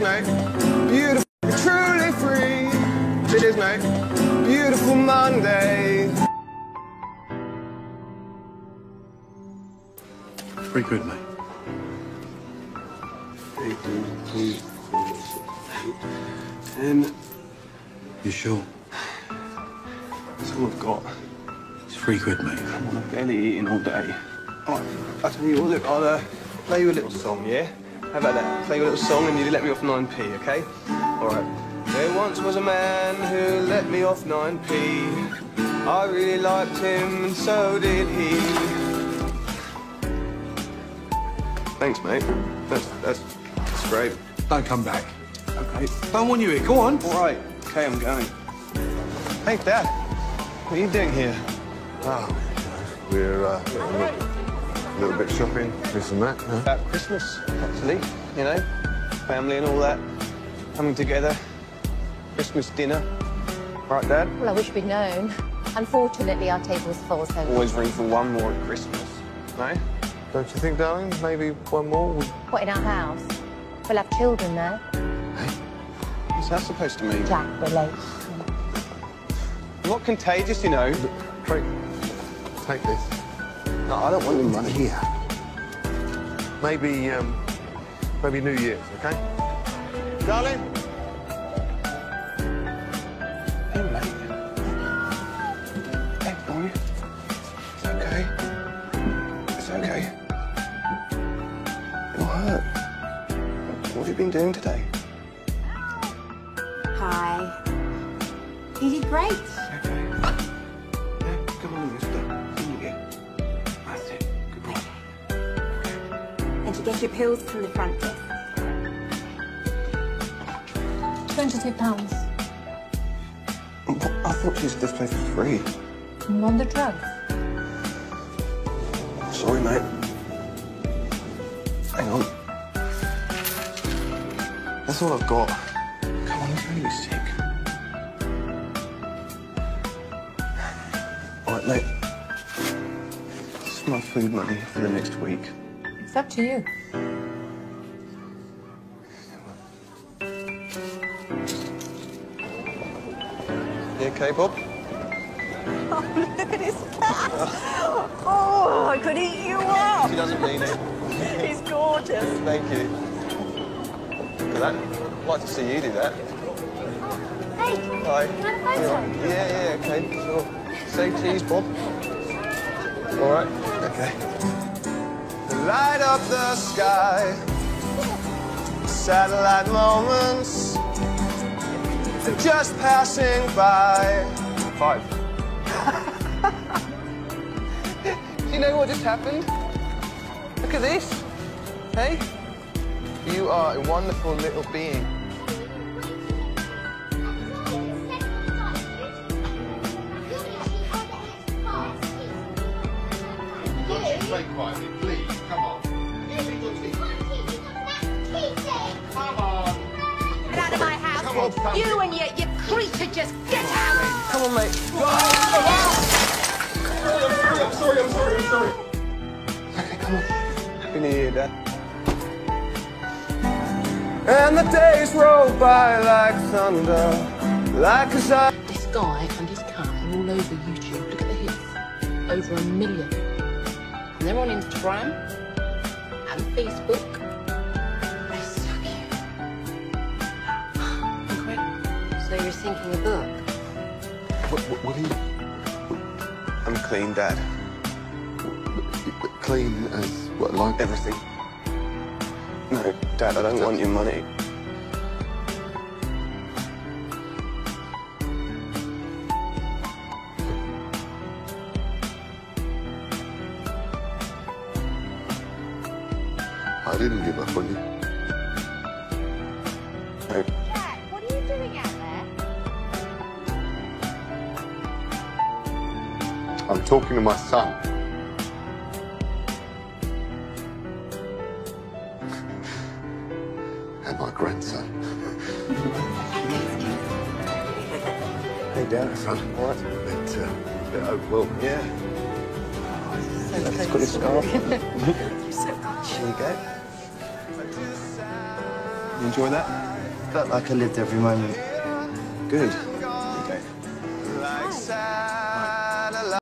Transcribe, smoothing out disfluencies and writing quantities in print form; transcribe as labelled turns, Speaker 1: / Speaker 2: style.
Speaker 1: mate. Beautiful, truly free. Cheers, mate. Beautiful Monday.
Speaker 2: Pretty good, mate.
Speaker 1: And
Speaker 2: You sure?
Speaker 1: that's all I've got.
Speaker 2: It's £3, mate.
Speaker 1: Come on, I've barely eaten all day. I'll tell you what, look, I'll play you a little song, yeah? How about that? Play you a little song and you let me off 9p, okay? All right. There once was a man who let me off 9p. I really liked him and so did he. Thanks, mate. That's great.
Speaker 2: Don't come back.
Speaker 1: Okay.
Speaker 2: Don't want you here. Go on.
Speaker 1: All right. Okay, I'm going. Hey, Dad. What are you doing here?
Speaker 3: Oh, we're a little bit shopping, this and that. Huh?
Speaker 1: About Christmas, actually, you know, family and all that, coming together, Christmas dinner. Right, Dad?
Speaker 4: Well, I wish we'd known. Unfortunately, our table's full, so...
Speaker 1: Always room for one more at Christmas, no?
Speaker 3: Don't you think, darling? Maybe one more would...
Speaker 4: What, in our house? We'll have children, though.
Speaker 1: What's that supposed to mean?
Speaker 4: Jack relates.
Speaker 1: I'm not contagious, you know.
Speaker 3: Take this.
Speaker 1: No, I don't want your money.
Speaker 3: Here. Maybe New Year's, okay? Darling?
Speaker 1: Hey, mate. Hey, boy. It's okay. It's okay. You're hurt. What have you been doing today?
Speaker 5: Hi. You did great.
Speaker 1: Okay. Yeah, come on, mister. In here. That's it. Good boy.
Speaker 5: And you get your pills from the front desk.
Speaker 4: £22.
Speaker 1: I thought she used this place for free.
Speaker 4: On the drugs.
Speaker 1: Sorry, mate. Hang on. That's all I've got. Come on, you're really sick. All right, mate. This is my food money for the next week.
Speaker 4: It's up to you.
Speaker 1: You okay, Bob?
Speaker 5: Oh, look at his cat. Oh, I could eat you up.
Speaker 1: She doesn't mean it.
Speaker 5: He's gorgeous.
Speaker 1: Thank you. For that. I'd like to see you do that.
Speaker 4: Hey,
Speaker 1: Hi.
Speaker 4: you want a photo?
Speaker 1: Yeah, okay, sure. Say cheese, Bob. All right. Okay. Light up the sky. Satellite moments just passing by. 5. Do you know what just happened? Look at this. Hey? You are a wonderful little being.
Speaker 3: Play quietly, please. Come on. Come on.
Speaker 6: Get out of my house.
Speaker 3: Come on, come
Speaker 6: You and your creature, just get out.
Speaker 1: Come on, mate.
Speaker 3: I'm sorry.
Speaker 1: Okay, come on. Happy New Year, Dad. And the days roll by like thunder, like a sigh.
Speaker 7: This guy and his cat are all over YouTube. Look at the hits. Over 1 million. And they're on Instagram and Facebook. They're so cute. Incredible. So you're thinking a book?
Speaker 3: What are you...
Speaker 1: I'm clean, Dad.
Speaker 3: Clean as what, like...
Speaker 1: Everything. No, Dad, I don't want your money.
Speaker 3: I didn't give up on you.
Speaker 1: No.
Speaker 4: Jack, what are you doing out there?
Speaker 3: I'm talking to my son. And my grandson.
Speaker 1: Hey, Dad.
Speaker 3: Son.
Speaker 1: All right.
Speaker 3: Well,
Speaker 1: Yeah. It's got your scarf. Here you go. You enjoy that?
Speaker 8: Felt like I lived every moment.
Speaker 1: Good. Okay.